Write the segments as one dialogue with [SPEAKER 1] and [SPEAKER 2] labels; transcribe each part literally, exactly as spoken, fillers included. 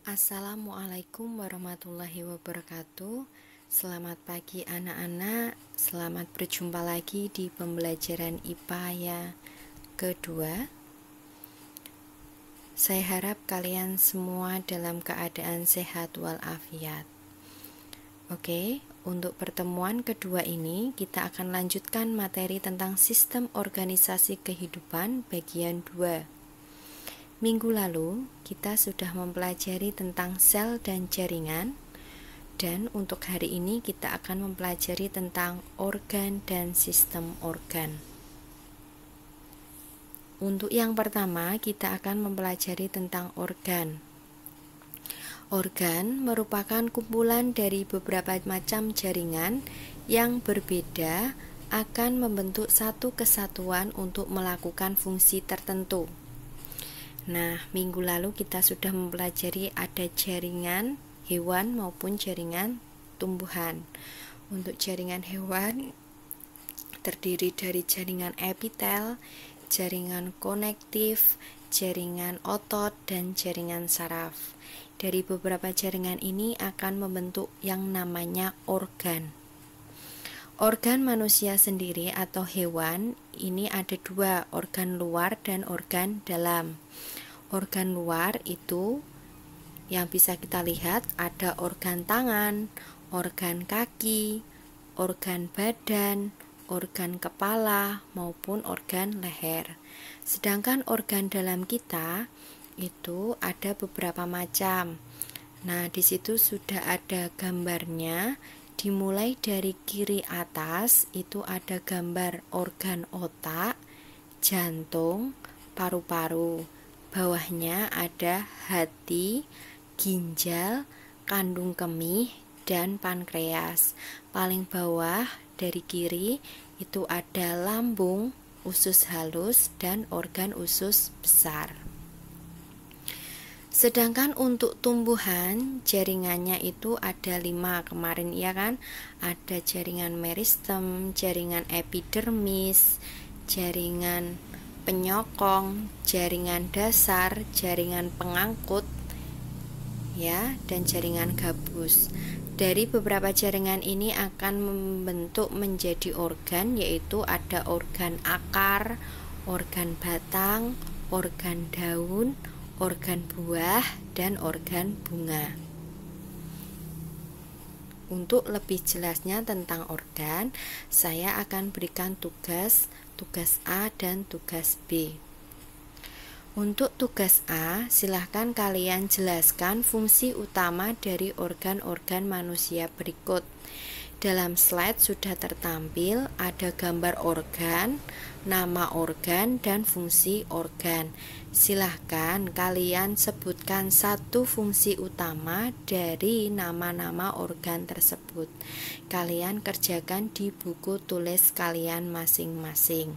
[SPEAKER 1] Assalamualaikum warahmatullahi wabarakatuh. Selamat pagi anak-anak. Selamat berjumpa lagi di pembelajaran I P A ya kedua. Saya harap kalian semua dalam keadaan sehat walafiat. Oke, untuk pertemuan kedua ini kita akan lanjutkan materi tentang sistem organisasi kehidupan bagian dua. Minggu lalu, kita sudah mempelajari tentang sel dan jaringan, dan untuk hari ini kita akan mempelajari tentang organ dan sistem organ. Untuk yang pertama, kita akan mempelajari tentang organ. Organ merupakan kumpulan dari beberapa macam jaringan yang berbeda akan membentuk satu kesatuan untuk melakukan fungsi tertentu. Nah, minggu lalu kita sudah mempelajari ada jaringan hewan maupun jaringan tumbuhan. Untuk jaringan hewan terdiri dari jaringan epitel, jaringan konektif, jaringan otot, dan jaringan saraf. Dari beberapa jaringan ini akan membentuk yang namanya organ. Organ manusia sendiri atau hewan ini ada dua, organ luar dan organ dalam. Organ luar itu yang bisa kita lihat ada organ tangan, organ kaki, organ badan, organ kepala, maupun organ leher. Sedangkan organ dalam kita itu ada beberapa macam. Nah, di situ sudah ada gambarnya. Dimulai dari kiri atas itu ada gambar organ otak, jantung, paru-paru. Bawahnya ada hati, ginjal, kandung kemih, dan pankreas. Paling bawah dari kiri itu ada lambung, usus halus, dan organ usus besar. Sedangkan untuk tumbuhan, jaringannya itu ada lima kemarin ya kan? Ada jaringan meristem, jaringan epidermis, jaringan penyokong, jaringan dasar, jaringan pengangkut, ya, dan jaringan gabus. Dari beberapa jaringan ini akan membentuk menjadi organ, yaitu ada organ akar, organ batang, organ daun, organ buah, dan organ bunga. Untuk lebih jelasnya tentang organ, saya akan berikan tugas, tugas A dan tugas B. Untuk tugas A, silahkan kalian jelaskan fungsi utama dari organ-organ manusia berikut. Dalam slide sudah tertampil ada gambar organ, nama organ, dan fungsi organ. Silahkan kalian sebutkan satu fungsi utama dari nama-nama organ tersebut. Kalian kerjakan di buku tulis kalian masing-masing.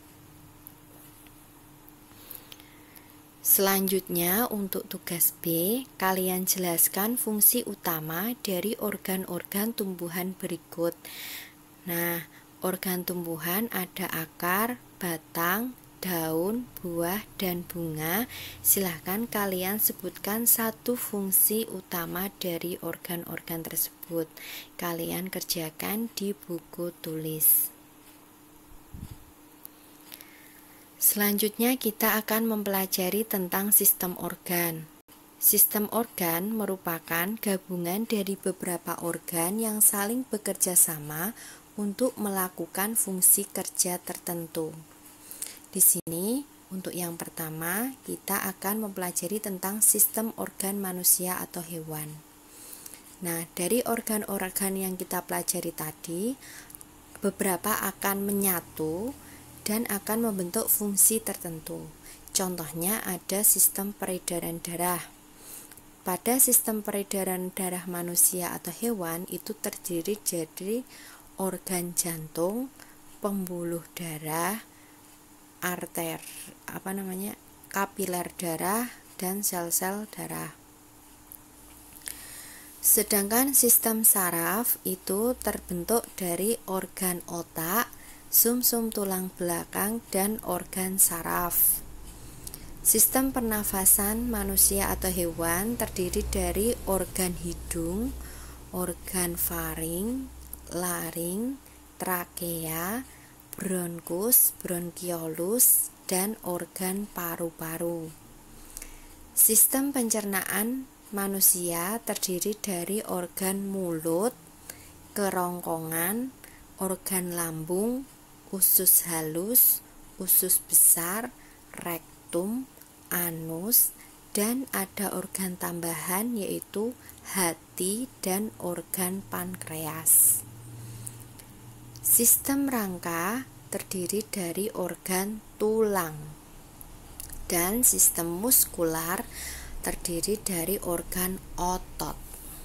[SPEAKER 1] Selanjutnya untuk tugas B, kalian jelaskan fungsi utama dari organ-organ tumbuhan berikut. Nah, organ tumbuhan ada akar, batang, daun, buah, dan bunga. Silahkan kalian sebutkan satu fungsi utama dari organ-organ tersebut. Kalian kerjakan di buku tulis. Selanjutnya kita akan mempelajari tentang sistem organ. Sistem organ merupakan gabungan dari beberapa organ yang saling bekerja sama untuk melakukan fungsi kerja tertentu. Di sini untuk yang pertama kita akan mempelajari tentang sistem organ manusia atau hewan. Nah, dari organ-organ yang kita pelajari tadi, beberapa akan menyatu dan akan membentuk fungsi tertentu. Contohnya ada sistem peredaran darah. Pada sistem peredaran darah manusia atau hewan itu terdiri dari organ jantung, pembuluh darah, arter, apa namanya, kapiler darah, dan sel-sel darah. Sedangkan sistem saraf itu terbentuk dari organ otak, sumsum tulang belakang, dan organ saraf. Sistem pernafasan manusia atau hewan terdiri dari organ hidung, organ faring, laring, trakea, bronkus, bronkiolus, dan organ paru-paru. Sistem pencernaan manusia terdiri dari organ mulut, kerongkongan, organ lambung, usus halus, usus besar, rektum, anus, dan ada organ tambahan yaitu hati dan organ pankreas. Sistem rangka terdiri dari organ tulang, dan sistem muskular terdiri dari organ otot.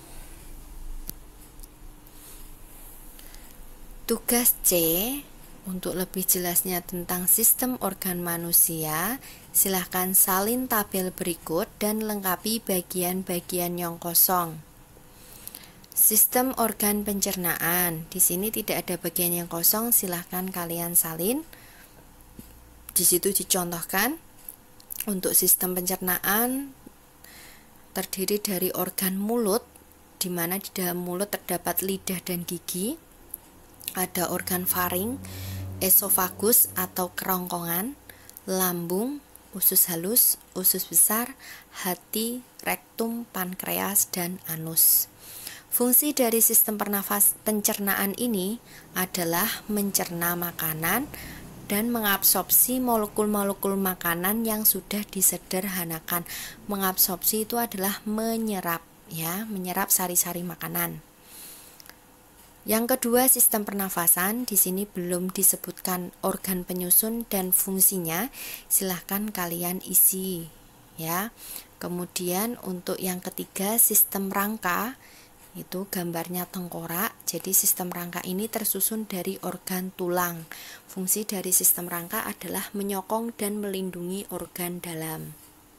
[SPEAKER 1] Tugas C, untuk lebih jelasnya tentang sistem organ manusia, silahkan salin tabel berikut dan lengkapi bagian-bagian yang kosong. Sistem organ pencernaan, di sini tidak ada bagian yang kosong, silahkan kalian salin. Di situ dicontohkan untuk sistem pencernaan terdiri dari organ mulut, di mana di dalam mulut terdapat lidah dan gigi. Ada organ faring, esofagus atau kerongkongan, lambung, usus halus, usus besar, hati, rektum, pankreas, dan anus. Fungsi dari sistem pernafas pencernaan ini adalah mencerna makanan dan mengabsorpsi molekul-molekul makanan yang sudah disederhanakan. Mengabsorpsi itu adalah menyerap, ya, menyerap sari-sari makanan. Yang kedua, sistem pernafasan, di sini belum disebutkan organ penyusun dan fungsinya, silahkan kalian isi, ya. Kemudian untuk yang ketiga, sistem rangka, itu gambarnya tengkorak. Jadi sistem rangka ini tersusun dari organ tulang. Fungsi dari sistem rangka adalah menyokong dan melindungi organ dalam.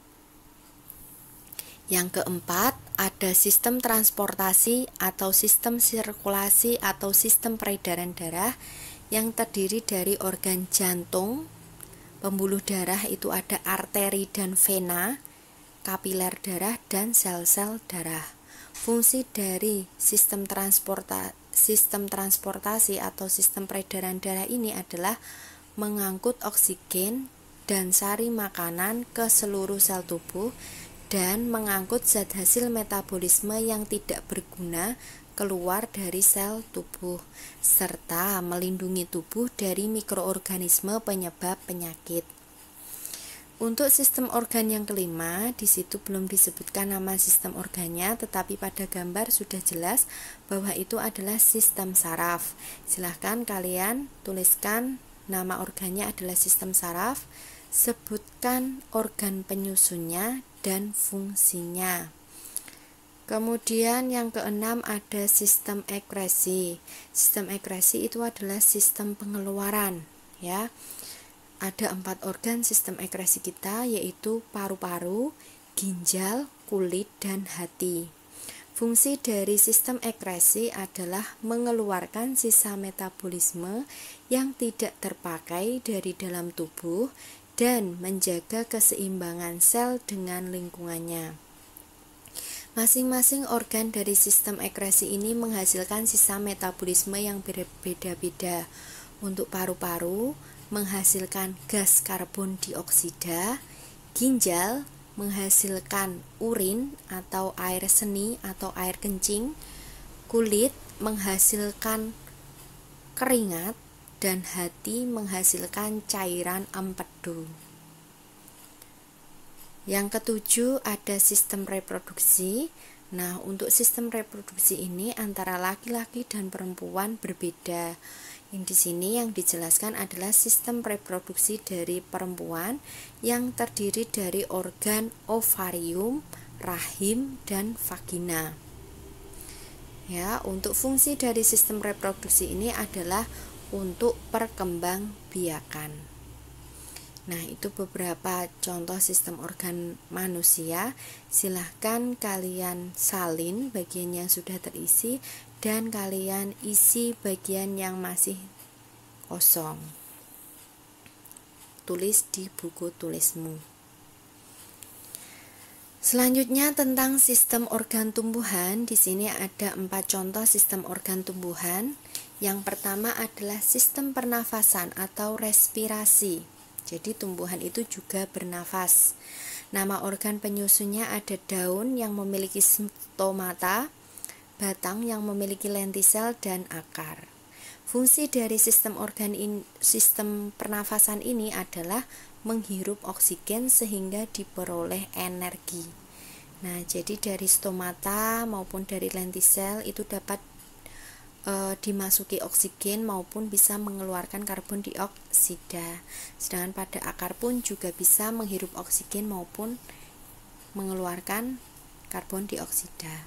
[SPEAKER 1] Yang keempat, ada sistem transportasi atau sistem sirkulasi atau sistem peredaran darah yang terdiri dari organ jantung, pembuluh darah itu ada arteri dan vena, kapiler darah, dan sel-sel darah. Fungsi dari sistem transporta, sistem transportasi atau sistem peredaran darah ini adalah mengangkut oksigen dan sari makanan ke seluruh sel tubuh dan mengangkut zat hasil metabolisme yang tidak berguna keluar dari sel tubuh, serta melindungi tubuh dari mikroorganisme penyebab penyakit. Untuk sistem organ yang kelima, di situ belum disebutkan nama sistem organnya, tetapi pada gambar sudah jelas bahwa itu adalah sistem saraf. Silahkan kalian tuliskan nama organnya adalah sistem saraf, sebutkan organ penyusunnya dan fungsinya. Kemudian yang keenam ada sistem ekskresi. Sistem ekskresi itu adalah sistem pengeluaran, ya. Ada empat organ sistem ekskresi kita, yaitu paru-paru, ginjal, kulit, dan hati. Fungsi dari sistem ekskresi adalah mengeluarkan sisa metabolisme yang tidak terpakai dari dalam tubuh dan menjaga keseimbangan sel dengan lingkungannya. Masing-masing organ dari sistem ekskresi ini menghasilkan sisa metabolisme yang berbeda-beda. Untuk paru-paru menghasilkan gas karbon dioksida, ginjal menghasilkan urin atau air seni atau air kencing, kulit menghasilkan keringat, dan hati menghasilkan cairan empedu. Yang ketujuh ada sistem reproduksi. Nah, untuk sistem reproduksi ini antara laki-laki dan perempuan berbeda. Yang di sini yang dijelaskan adalah sistem reproduksi dari perempuan yang terdiri dari organ ovarium, rahim, dan vagina. Ya, untuk fungsi dari sistem reproduksi ini adalah untuk perkembangbiakan. Nah, itu beberapa contoh sistem organ manusia. Silahkan kalian salin bagian yang sudah terisi dan kalian isi bagian yang masih kosong. Tulis di buku tulismu. Selanjutnya tentang sistem organ tumbuhan. Di sini ada empat contoh sistem organ tumbuhan. Yang pertama adalah sistem pernafasan atau respirasi. Jadi tumbuhan itu juga bernafas. Nama organ penyusunnya ada daun yang memiliki stomata, batang yang memiliki lentisel, dan akar. Fungsi dari sistem organ in, sistem pernafasan ini adalah menghirup oksigen sehingga diperoleh energi. Nah, jadi dari stomata maupun dari lentisel itu dapat e, dimasuki oksigen maupun bisa mengeluarkan karbon dioksida. Sedangkan pada akar pun juga bisa menghirup oksigen maupun mengeluarkan karbon dioksida.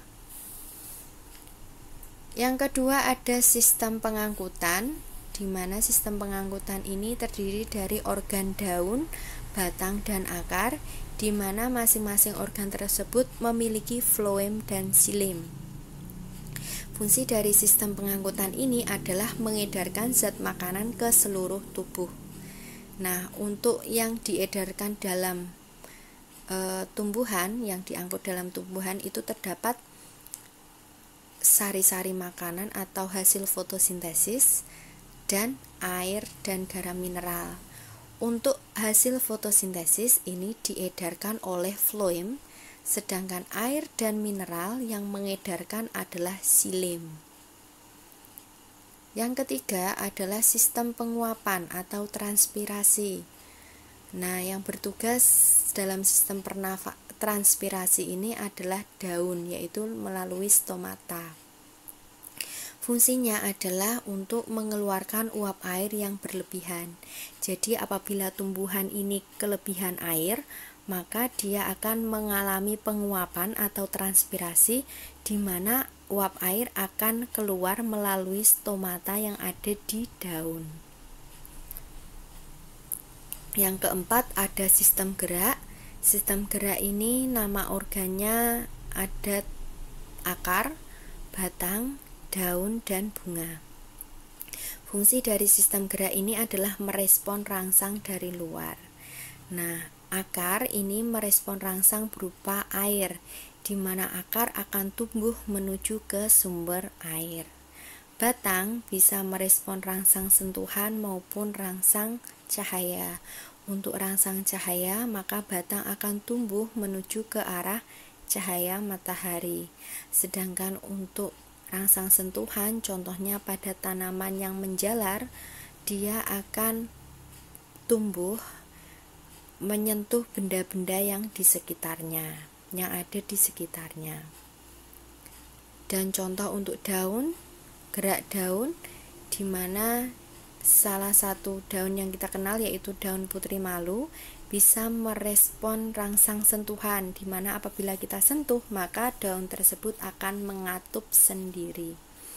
[SPEAKER 1] Yang kedua ada sistem pengangkutan, di mana sistem pengangkutan ini terdiri dari organ daun, batang, dan akar, di mana masing-masing organ tersebut memiliki floem dan xilem. Fungsi dari sistem pengangkutan ini adalah mengedarkan zat makanan ke seluruh tubuh. Nah, untuk yang diedarkan dalam e, tumbuhan, yang diangkut dalam tumbuhan itu terdapat sari-sari makanan atau hasil fotosintesis, dan air dan garam mineral. Untuk hasil fotosintesis ini diedarkan oleh floem, sedangkan air dan mineral yang mengedarkan adalah xilem. Yang ketiga adalah sistem penguapan atau transpirasi. Nah, yang bertugas dalam sistem pernafa- transpirasi ini adalah daun, yaitu melalui stomata. Fungsinya adalah untuk mengeluarkan uap air yang berlebihan. Jadi apabila tumbuhan ini kelebihan air, maka dia akan mengalami penguapan atau transpirasi, di mana uap air akan keluar melalui stomata yang ada di daun. Yang keempat ada sistem gerak. Sistem gerak ini nama organnya ada akar, batang, daun, dan bunga. Fungsi dari sistem gerak ini adalah merespon rangsang dari luar. Nah, akar ini merespon rangsang berupa air, di mana akar akan tumbuh menuju ke sumber air. Batang bisa merespon rangsang sentuhan maupun rangsang cahaya. Untuk rangsang cahaya, maka batang akan tumbuh menuju ke arah cahaya matahari. Sedangkan untuk rangsang sentuhan, contohnya pada tanaman yang menjalar, dia akan tumbuh menyentuh benda-benda yang di sekitarnya, yang ada di sekitarnya. Dan contoh untuk daun, gerak daun, di mana salah satu daun yang kita kenal yaitu daun putri malu bisa merespon rangsang sentuhan, di mana apabila kita sentuh maka daun tersebut akan mengatup sendiri.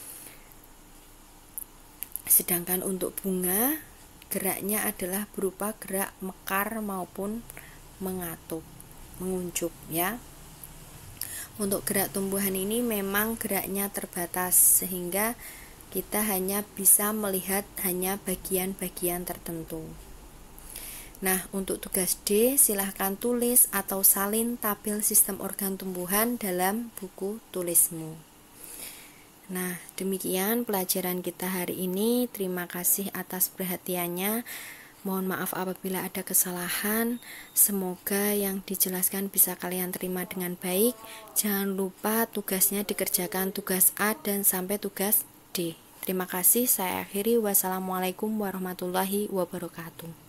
[SPEAKER 1] Sedangkan untuk bunga, geraknya adalah berupa gerak mekar maupun mengatup, menguncup ya. Untuk gerak tumbuhan ini memang geraknya terbatas, sehingga kita hanya bisa melihat hanya bagian-bagian tertentu. Nah, untuk tugas D, silahkan tulis atau salin tabel sistem organ tumbuhan dalam buku tulismu. Nah, demikian pelajaran kita hari ini. Terima kasih atas perhatiannya. Mohon maaf apabila ada kesalahan. Semoga yang dijelaskan bisa kalian terima dengan baik. Jangan lupa tugasnya dikerjakan tugas A dan sampai tugas D. Terima kasih, saya akhiri. Wassalamualaikum warahmatullahi wabarakatuh.